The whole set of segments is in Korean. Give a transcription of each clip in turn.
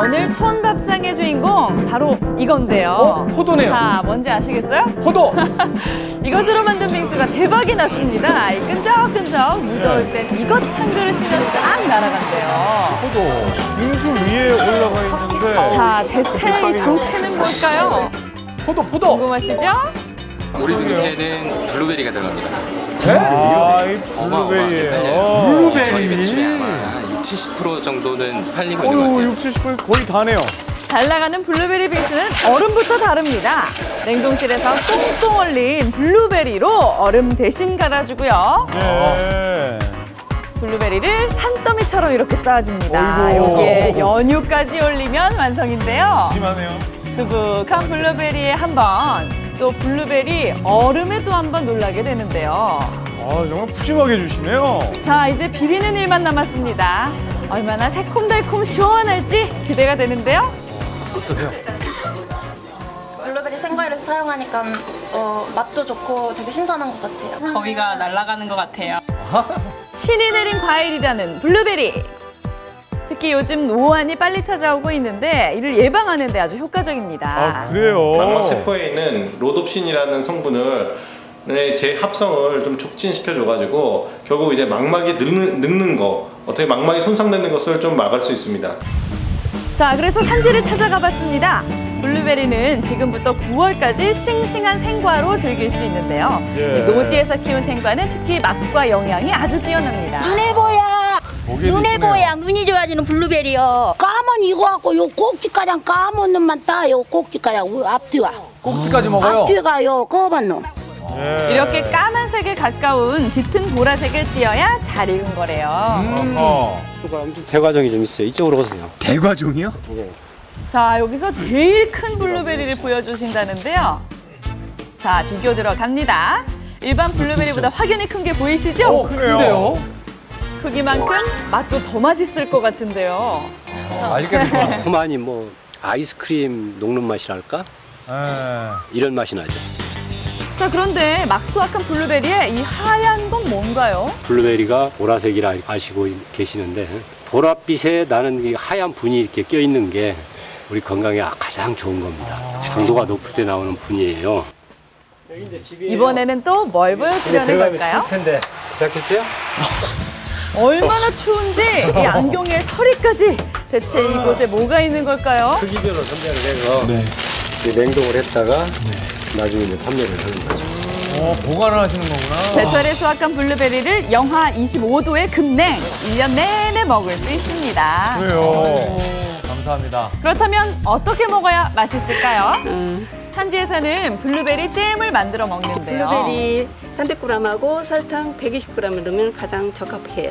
오늘 촌밥상의 주인공 바로 이건데요. 포도네요. 자, 뭔지 아시겠어요? 포도. 이것으로 만든 빙수가 대박이 났습니다. 이 끈적끈적 무더울 땐 이것 한 그릇이면 싹 날아간대요. 포도. 빙수 위에 올라가 있는데. 자, 대체 이 정체는 뭘까요? 포도. 궁금하시죠? 우리 빙수에는 블루베리가 들어갑니다. 네? 아, 이 블루베리예요. 저희 매출의 아마 한 60~70% 정도는 팔리고 있는 것 같아요. 60~70% 거의 다네요. 잘 나가는 블루베리 빙수는 얼음부터 다릅니다. 냉동실에서 꽁꽁 얼린 블루베리로 얼음 대신 갈아주고요. 네. 블루베리를 산더미처럼 이렇게 쌓아줍니다. 어이구. 여기에 연유까지 올리면 완성인데요. 심하네요. 수북한 블루베리에 한 번, 또 블루베리 얼음에 또 한 번 놀라게 되는데요. 아, 정말 푸짐하게 해주시네요. 자, 이제 비비는 일만 남았습니다. 얼마나 새콤달콤 시원할지 기대가 되는데요. 어떠세요? 블루베리 생과일을 사용하니까 맛도 좋고 되게 신선한 것 같아요. 거위가 날아가는 것 같아요. 신이 내린 과일이라는 블루베리. 특히 요즘 노안이 빨리 찾아오고 있는데 이를 예방하는 데 아주 효과적입니다. 아, 그래요? 망막세포에 있는 로놉신이라는 성분을 재합성을 좀 촉진시켜줘가지고 결국 이제 망막이 늙는 거, 어떻게 망막이 손상되는 것을 좀 막을 수 있습니다. 자, 그래서 산지를 찾아가 봤습니다. 블루베리는 지금부터 9월까지 싱싱한 생과로 즐길 수 있는데요. 예. 노지에서 키운 생과는 특히 맛과 영양이 아주 뛰어납니다. 눈에 보여. 눈에 이쁘네요. 보여. 눈이 좋아지는 블루베리요. 까만 이거 갖고 요 꼭지가장 까만 놈만 따요. 꼭지가장 앞뒤가. 꼭지까지 먹어요? 앞뒤가요. 까만 놈. 예. 이렇게 까만색에 가까운 짙은 보라색을 띄어야 잘 익은 거래요. 대과정이 좀 있어요. 이쪽으로 오세요. 대과종이요? 자, 여기서 제일 큰 블루베리를 보여주신다는데요. 자, 비교 들어갑니다. 일반 블루베리보다 확연히 큰 게 보이시죠? 그래요? 크기만큼 맛도 더 맛있을 것 같은데요. 맛있겠네요. 그만이 뭐 아이스크림 녹는 맛이랄까? 이런 맛이 나죠. 자, 그런데 막 수확한 블루베리에 이 하얀 건 뭔가요? 블루베리가 보라색이라 아시고 계시는데 보랏빛에 나는 이 하얀 분이 이렇게 껴있는 게 우리 건강에 가장 좋은 겁니다. 당도가 높을 때 나오는 분이에요. 이번에는 또 뭘 보여주려는 걸까요? 텐데 시작했어요? 얼마나 추운지 이 안경에 서리까지. 대체 이곳에 뭐가 있는 걸까요? 크기별로 선별을 해서 이제 냉동을 했다가 나중에 이제 판매를 하는 거죠. 보관을 하시는 거구나. 제철에 수확한 블루베리를 영하 25도의 급냉 1년 내내 먹을 수 있습니다. 그래요. 감사합니다. 그렇다면 어떻게 먹어야 맛있을까요? 산지에서는 블루베리 잼을 만들어 먹는데요. 블루베리 300g하고 설탕 120g을 넣으면 가장 적합해요.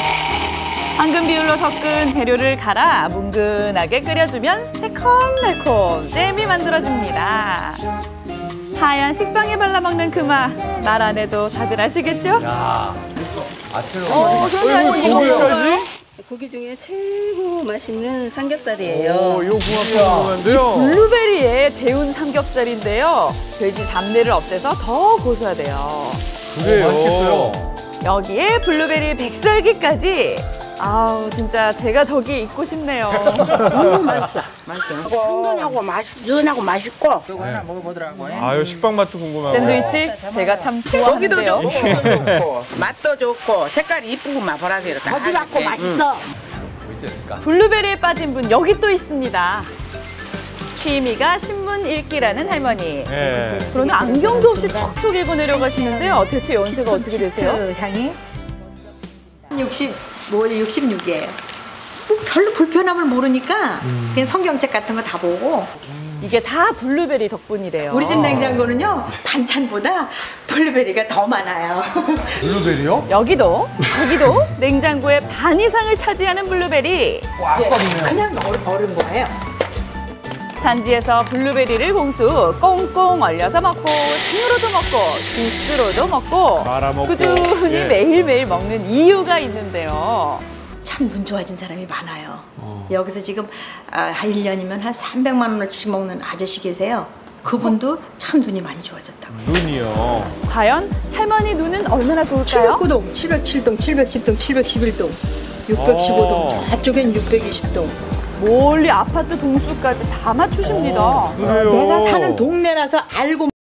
황금 비율로 섞은 재료를 갈아 뭉근하게 끓여주면 새콤달콤 잼이 만들어집니다. 하얀 식빵에 발라 먹는 그 맛, 말 안 해도 다들 아시겠죠? 야, 아침에 그러면 고기 중에 최고 맛있는 삼겹살이에요. 이거 궁금한데요. 블루베리에 재운 삼겹살인데요. 돼지 잡내를 없애서 더 고소하대요. 그래요. 맛있겠어요. 여기에 블루베리 백설기까지. 아우, 진짜 제가 저기 있고 싶네요. 맛있어. 연하고 맛있고. 아유, 식빵 맛도 궁금하고. 샌드위치 제가 참 좋아하는데요. 맛도 좋고 색깔이 이쁘구만 보라색으로 딱. 거지 같고 맛있어. 블루베리에 빠진 분 여기 또 있습니다. 취미가 신문 읽기라는 할머니. 그런데 안경도 없이 척척 읽고 내려가시는데요. 대체 연세가 어떻게 되세요? 향이 66이에요. 별로 불편함을 모르니까 그냥 성경책 같은 거 다 보고. 이게 다 블루베리 덕분이래요. 우리 집 냉장고는요, 반찬보다 블루베리가 더 많아요. 블루베리요? 여기도 냉장고의 반 이상을 차지하는 블루베리. 그냥 얼은 거예요. 산지에서 블루베리를 공수 꽁꽁 얼려서 먹고 생으로도 먹고 주스로도 먹고 말아먹고. 꾸준히 매일매일 먹는 이유가 있는데요. 참 눈 좋아진 사람이 많아요. 여기서 지금 1년이면 한 300만 원어치 먹는 아저씨 계세요. 그분도 참 눈이 많이 좋아졌다고. 눈이요. 과연 할머니 눈은 얼마나 좋을까요? 709동, 707동, 710동, 711동, 615동, 저쪽엔 620동. 멀리 아파트 동수까지 다 맞추십니다. 그래요. 내가 사는 동네라서 알고